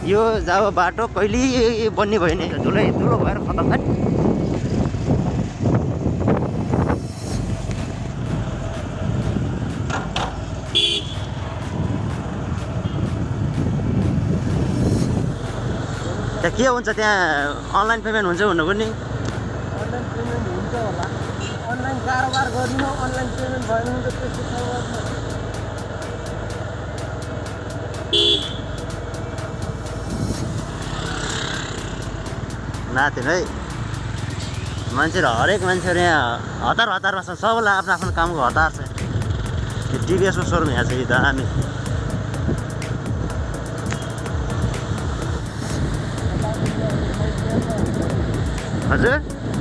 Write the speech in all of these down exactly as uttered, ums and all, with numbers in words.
यो जाओ बाटो कहिले बन्ने भयो नि धुलै धुलो भएर खतम है। त्यहाँ के हुन्छ त्यहाँ अनलाइन पेमेन्ट हुन्छ भन्नु पनि अनलाइन पेमेन्ट हुन्छ होला। अनलाइन कारोबार गर्नु अनलाइन पेमेन्ट भएन भने त त्यस्तो नाथेन है मान्छेहरू हरेक मान्छेहरू यहाँ हतार हतारमा छ। सबैलाई आफ्नो आफ्नो कामको हतार छ। यो टिभीएसको सोरुम यहाँ छ कि दामी। हजुर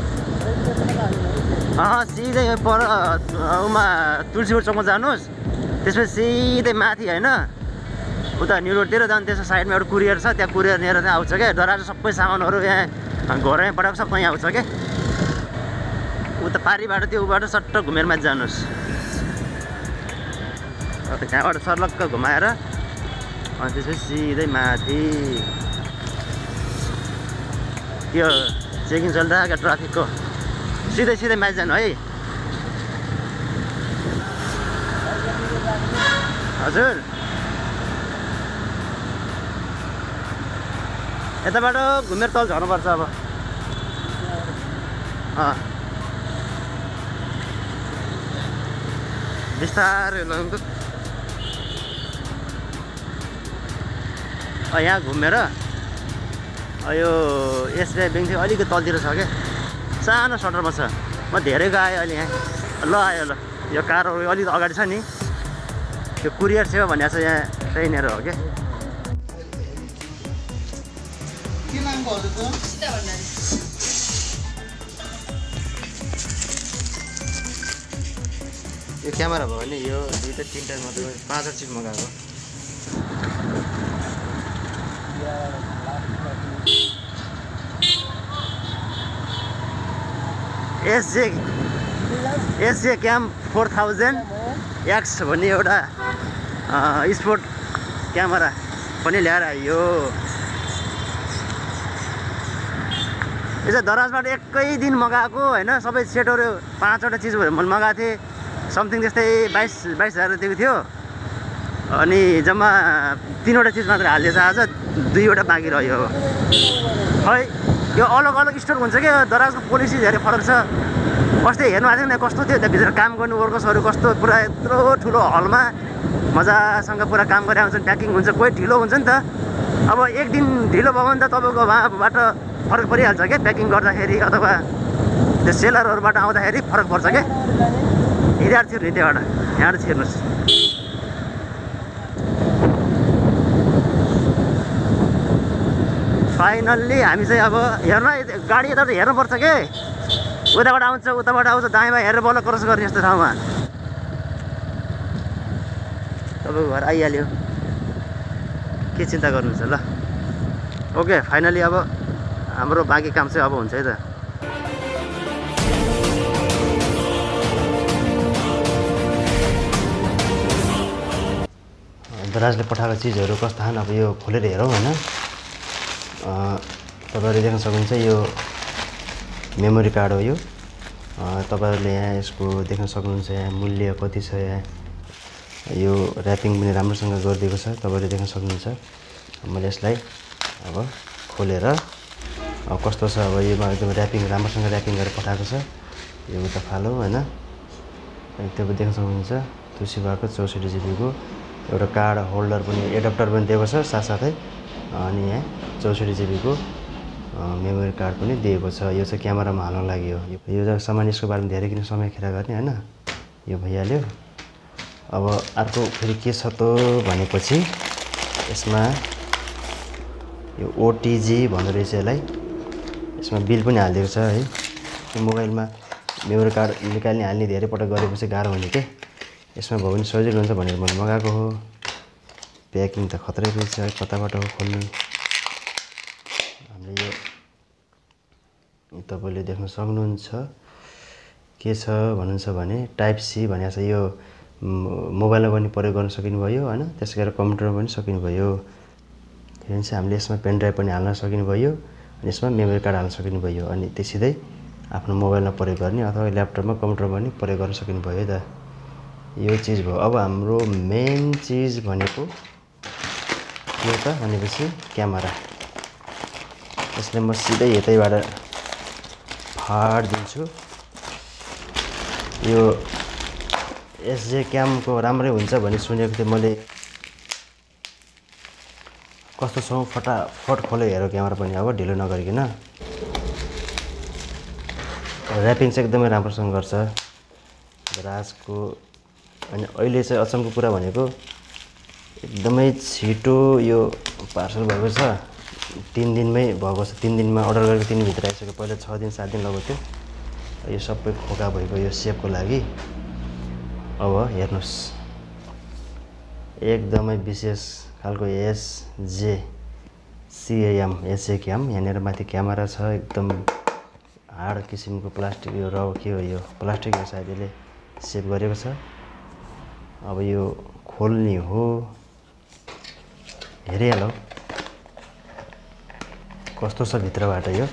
अँ सिधै पर उमा तुलसीपुर चौकमा जानुहोस्, त्यसपछि सिधै माथि होइन उता न्यु रोडतिर जानु। त्यसको साइडमा एउटा कुरियर छ, त्यहाँ कुरियर लिएर चाहिँ आउँछ क्या। दराज सबै सामानहरू यहाँ घरमै पठाएको सबै यहाँ आउँछ क्या। उता पारी बाटो त्यो बाटो सट्ट घुमेर माथि जानुहोस्। त्यहाँबाट सर्लक्क घुमाएर अनि त्यसपछि सिधै माथि त्यो चेकिङ चलिरहेको ट्राफिकको सिधै सिधै माथि जानु है। हजुर यताबाट घुमेर तल झर्नुपर्छ अब। अँ बिस्तारै लगेको यहाँ घुमेर यो एसबिआई ब्याङ्क चाहिँ अलिकति तलतिर छ क्या, सानो सटरमा छ। म धेरैको आएँ अहिले यहाँ। ल आयो ल यो कारहरू अलिक अगाडि छ नि, त्यो कुरियर सेवा भन्ने छ यहाँ ट्रेनहरू हो क्या। यो क्यामेरा भयो भने यो दुईवटा तिनवटा मात्रै पाँचवटा चिज मगाएको। SJ SJ cam four thousand X भन्ने एउटा स्पोर्ट क्यामेरा पनि ल्याएर आयो। यो चाहिँ दराजबाट एकै दिन मगाएको होइन। सबै सेटहरू पाँचवटा चिज मैले मगाएको थिएँ। समथिङ त्यस्तै बाइस बाइस हजार दिएको थियो। अनि जम्मा तिनवटा चिज मात्र हालिदिएछ। आज दुईवटा बाँकी रह्यो। खै यो अलग अलग स्टोर हुन्छ क्या। दराजको पोलिसी धेरै फरक छ। अस्ति हेर्नु आएको थियो कस्तो थियो त्यहाँभित्र काम गर्ने वर्कर्सहरू कस्तो पुरा यत्रो ठुलो हलमा मजासँग पुरा काम गरेर आउँछन्। प्याकिङ हुन्छ, कोही ढिलो हुन्छ नि त। अब एक दिन ढिलो भयो भने त तपाईँको वहाँबाट फरक परिहाल्छ क्या। प्याकिङ गर्दाखेरि अथवा त्यो सेलरहरूबाट आउँदाखेरि फरक पर्छ क्या। हिँडेर छिर्नु त्यहाँबाट यहाँबाट छिर्नुहोस्। फाइनल्ली हामी चाहिँ अब हेर्न गाडी यताबाट हेर्नुपर्छ के। उताबाट आउँछ उताबाट आउँछ दायाँमा हेरेर बल्ल क्रस गर्ने यस्तो ठाउँमा तपाईँको घर आइहाल्यो। के चिन्ता गर्नुहुन्छ ल। ओके फाइनली अब हाम्रो बाँकी काम चाहिँ अब हुन्छ है त। दराजले पठाएको चिजहरू कस्ता छन् अब यो खोलेर हेरौँ होइन। तपाईँहरूले देख्न सक्नुहुन्छ यो मेमोरी कार्ड हो। यो तपाईँहरूले यहाँ यसको देख्न सक्नुहुन्छ यहाँ मूल्य कति छ। यहाँ यो ऱ्यापिङ पनि राम्रोसँग गरिदिएको छ, तपाईँहरूले देख्न सक्नुहुन्छ। मैले यसलाई अब खोलेर अब कस्तो छ अब योमा एकदम ऱ्यापिङ राम्रोसँग ऱ्यापिङ गरेर पठाएको छ। यो उता फालो होइन। अनि त्यो देख्न सक्नुहुन्छ तुलसीबाको चौसठी जिबीको एउटा कार्ड होल्डर पनि एडप्टर पनि दिएको छ साथसाथै। अनि यहाँ चौसठी जिबीको मेमोरी कार्ड पनि दिएको छ। यो चाहिँ क्यामेरामा हाल्न लागि हो। यो चाहिँ सामान यसको बारेमा धेरै किन समय खेर गर्ने होइन। यो भइहाल्यो। अब अर्को फेरि के छ त भनेपछि यसमा यो ओटिजी भन्दो रहेछ यसलाई। यसमा बिल पनि हालिदिएको छ है। यो मोबाइलमा मेमोरी कार्ड निकाल्ने हाल्ने धेरै पटक गरेपछि गाह्रो हुने के। यसमा भयो भने सजिलो हुन्छ भनेर मैले मगाएको हो। प्याकिङ त खतरै रहेछ। कताबाट हो खोल्नु। हामीले यो तपाईँले देख्न सक्नुहुन्छ के छ भन्नुहुन्छ भने टाइप सी भनेको छ। यो मोबाइलमा पनि प्रयोग गर्न सकिनुभयो होइन। त्यसै गरेर कम्प्युटरमा पनि सकिनुभयो। फेरि चाहिँ हामीले यसमा पेन ड्राइभ पनि हाल्न सकिने भयो अनि यसमा मेमोरी कार्ड हाल्न सकिने भयो अनि त्यो सिधै आफ्नो मोबाइलमा प्रयोग गर्ने अथवा ल्यापटपमा कम्प्युटरमा पनि प्रयोग गर्न सकिने भयो है त। यो चिज भयो। अब हाम्रो मेन चिज भनेको के हो त भनेपछि क्यामेरा। यसले म सिधै यतैबाट फाडिदिन्छु। यो एसजे क्यामको राम्रै हुन्छ भन्ने सुनेको थिएँ मैले। कस्तो छ फटाफट खोल्यो हेर क्यामेरा पनि अब ढिलो नगरिकन। ऱ्यापिङ चाहिँ एकदमै राम्रोसँग गर्छ राजको। अनि अहिले चाहिँ अचम्मको कुरा भनेको एकदमै छिटो यो पार्सल भएको छ। तीन दिनमै भएको छ। तीन दिनमा अर्डर गरेको तीन भित्र आइसक्यो। पहिला छ दिन सात दिन लगाउँथ्यो। यो सबै खोका भएको यो सेपको लागि। अब हेर्नुहोस् एकदमै विशेष खालको एसजे सिएएम एसजे क्याम। यहाँनिर माथि क्यामेरा छ। एकदम हार्ड किसिमको प्लास्टिक यो र के हो यो प्लास्टिक हो सायद यसले सेभ गरेको छ। अब यो खोल्ने हो। हेरिहालौ कस्तो छ भित्रबाट यो।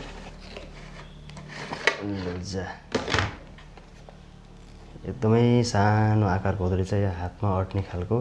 लुजा एकदमै सानो आकारको हुँदो रहेछ। यो हातमा अट्ने खालको।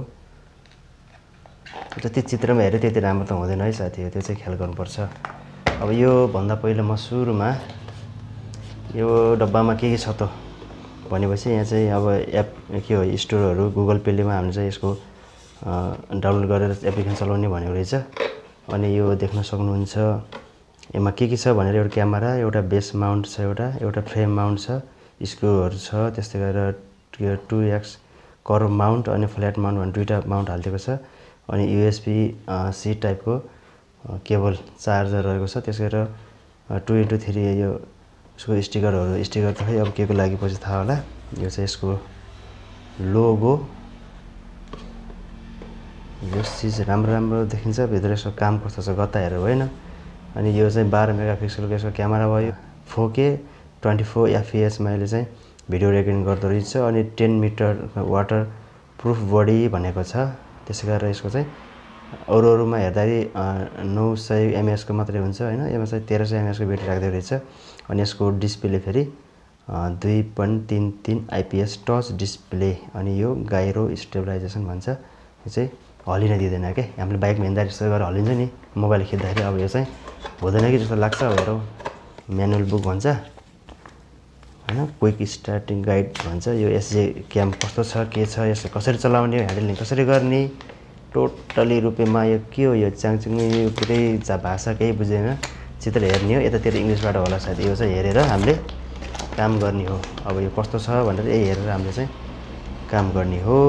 जति चित्रमा हेऱ्यो त्यति राम्रो त हुँदैन है साथी। त्यो चाहिँ ख्याल गर्नुपर्छ। अब यो भन्दा पहिला म सुरुमा यो डब्बामा के के छ त भनेपछि यहाँ चाहिँ अब एप के हो स्टोरहरू गुगल पेलेमा हामीले चाहिँ यसको डाउनलोड गरेर एप्लिकेसन चलाउने भनेको रहेछ। अनि यो देख्न सक्नुहुन्छ यसमा के के छ भनेर एउटा क्यामेरा एउटा बेस माउन्ट छ एउटा एउटा फ्रेम माउन्ट छ स्क्रुहरू छ त्यस्तै गरेर टु एक्स कर्भ माउन्ट अनि फ्ल्याट माउन्ट भनेर दुईवटा माउन्ट हालिदिएको छ। अनि युएसबी सी टाइपको केबल चार्जर रहेको छ। त्यसै गरेर टु इन्टु थ्री यो यसको स्टिकरहरू स्टिकर त खै अब के को लागि पछि थाहा होला। यो चाहिँ यसको लोगो। यो चिज राम्रो राम्रो देखिन्छ। भित्र यसको काम कस्तो छ गत्ता हेरेर होइन। अनि यो चाहिँ बाह्र मेगा पिक्सलको यसको क्यामेरा भयो। फोर के ट्वेन्टी फोर एफपिएसमा यसले चाहिँ भिडियो रेकर्डिङ गर्दो रहेछ। अनि ten metre waterproof body भनेको छ। त्यसै गरेर यसको चाहिँ अरू अरूमा हेर्दाखेरि नौ सय एमएएचको मात्रै हुन्छ होइन। यसमा चाहिँ तेह्र सय एमएएचको ब्याट्री राख्दो रहेछ। अनि यसको डिस्प्ले फेरि दुई पोइन्ट तिन तिन आइपिएस टच डिस्प्ले। अनि यो गाइरो स्टेबलाइजेसन भन्छ। यो चाहिँ हलिन दिँदैन क्या। हामीले बाइकमा हिँड्दाखेरि यस्तो गरेर हलिन्छ नि मोबाइल खिच्दाखेरि। अब यो चाहिँ हुँदैन कि जस्तो लाग्छ। हेरौँ म्यानुअल बुक भन्छ होइन क्विक स्टार्टिङ गाइड भन्छ। यो एसजे क्याम कस्तो छ के छ यसो कसरी चलाउने ह्यान्डलिङ कसरी गर्ने टोटली रूपमा यो के हो यो च्याङचुङ यो पुरै भाषा केही बुझेन। चित्र हेर्ने हो यतातिर इङ्ग्लिसबाट होला सायद। यो चाहिँ हेरेर हामीले काम गर्ने हो। अब यो कस्तो छ भनेर यही हेरेर हामीले चाहिँ काम गर्ने हो।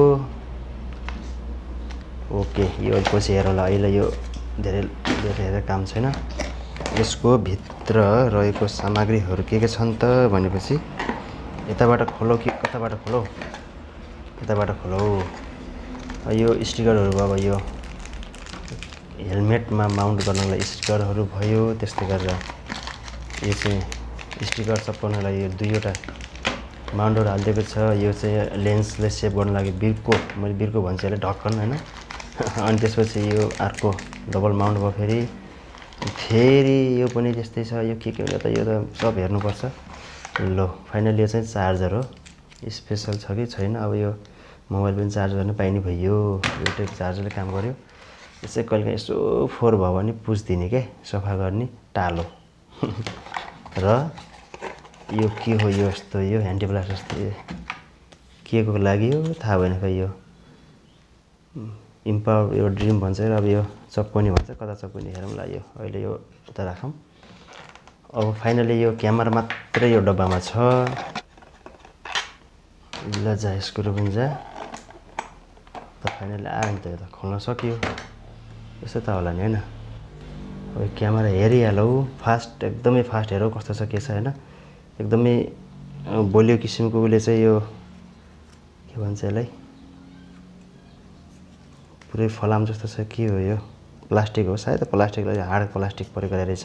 ओके यो पछि हेरौँला। अहिले यो धेरै धेरै हेरेर काम छैन। यसको भित्र रहेको सामग्रीहरू के के छन् त भनेपछि यताबाट खोलौ कि कताबाट खोलौ यताबाट खोलौ। यो स्टिकरहरू भयो। अब यो हेलमेटमा माउन्ट गर्नलाई स्टिकरहरू भयो। त्यस्तै गरेर यो चाहिँ स्टिकर चप्काउनलाई यो दुईवटा माउन्टहरू हालिदिएको छ। यो चाहिँ लेन्सले सेभ गर्नु लागि बिर्को मैले बिर्को भन्छु यसले ढक्कन होइन। अनि त्यसपछि यो अर्को डबल माउन्ट भयो। फेरि फेरि यो पनि त्यस्तै छ। यो के के हो त यो त सब हेर्नुपर्छ। ल फाइनली यो चाहिँ चार्जर हो। स्पेसल छ कि छैन अब यो मोबाइल पनि चार्ज गर्न पाइने भयो। एउटै चार्जरले काम गर्यो। यसै कहिलेकाहीँ यसो फोहोर भयो भने पुछिदिने क्या सफा गर्ने टालो। र यो के हो यो यस्तो यो ह्यान्डी ब्लास्ट जस्तो के को लागि हो थाहा भएन खै। यो इम्पावर यो ड्रिम भन्छ। अब यो चप्पनी भन्छ कता चप्पनी हेरौँला। यो अहिले यो उता राखौँ। अब फाइनली यो क्यामेरा मात्रै यो डब्बामा छ। ल जा यसको पनि जा त फाइनली आयो नि त। यो त खोल्न सकियो। यस्तो त होला नि होइन। अब क्यामेरा हेरिहालौ फास्ट एकदमै फास्ट हेरौ कस्तो छ के छ होइन। एकदमै बलियो किसिमको उसले चाहिँ यो के भन्छ यसलाई पुरै फलाम जस्तो छ। के हो यो प्लास्टिक हो सायद। प्लास्टिकलाई हार्ड प्लास्टिक प्रयोग गरेर रहेछ।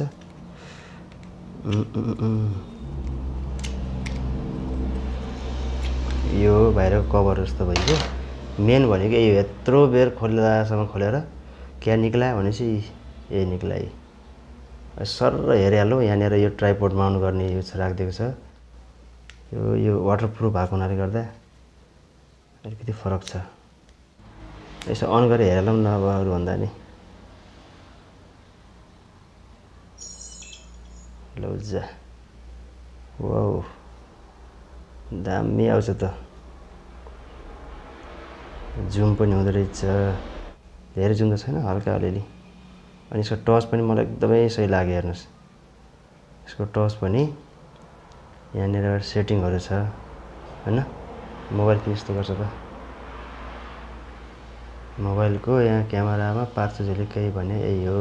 यो बाहिरको कभर जस्तो भइगयो। मेन भनेको यो यत्रो बेर खोल्दासम्म खोलेर क्या निक्ला भनेपछि यही निक्लाइ सर हेरिहाल्नु यहाँनिर यो ट्राइपोड माउन्ट गर्ने यो राखिदिएको छ यो यो वाटरप्रुफ भएको हुनाले गर्दा अलिकति फरक छ यसो अन गरेर हेरौँ न अब अरू भन्दा नि लौजा वाउ दामी आउँछ त जुम पनि हुँदो रहेछ धेरै जुम त छैन हल्का अलिअलि अनि यसको टच पनि मलाई एकदमै सही लाग्यो हेर्नुहोस् यसको टच पनि यहाँनिर सेटिङहरू छ हैन मोबाइल के यस्तो गर्छ त मोबाइलको यहाँ क्यामेरामा पार्छ झिलिकै भने यही हो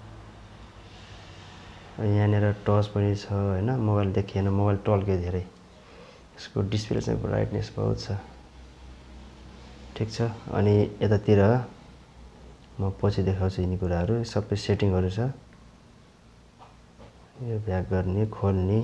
यहाँनिर टच पनि छ हैन मोबाइल देखिएन मोबाइल टल्क्यो धेरै यसको डिस्प्ले चाहिँ ब्राइटनेस बहुत छ ठीक छ अनि यतातिर म पछि देखाउँछु यिनी कुराहरू सबै सेटिङहरू छ यो ब्याक गर्ने खोल्ने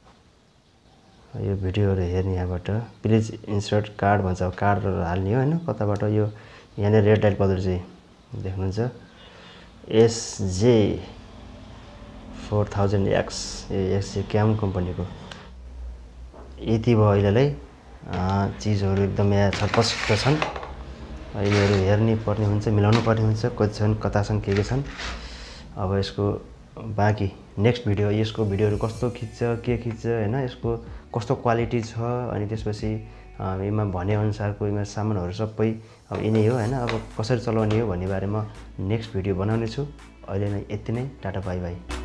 यो भिडियोहरू हेर्ने यहाँबाट प्लिज इन्सर्ट कार्ड भन्छ कार्ड हाल्ने हो हैन कताबाट यो यहाँनिर रेड लाइट बल्दै चाहिँ देख्नुहुन्छ एसजे फोर थाउजन्ड एक्स यो एसजे क्याम कम्पनीको यति भयो अहिलेलाई चिजहरू एकदमै छटपस्ट छन् यिनीहरू हेर्नै पर्ने हुन्छ मिलाउनु पर्ने हुन्छ कति छन् कता छन् के के छन् अब यसको बाँकी नेक्स्ट भिडियो यसको भिडियोहरू कस्तो खिच्छ के खिच्छ हैन यसको कस्तो क्वालिटी छ अनि त्यसपछि यसमा भने अनुसारको यसमा सामानहरू सबै अब यिनै हो हैन अब कसरी चलाउने हो भन्ने बारेमा नेक्स्ट भिडियो बनाउने छु अहिले नै यति नै टाटा बाइ बाइ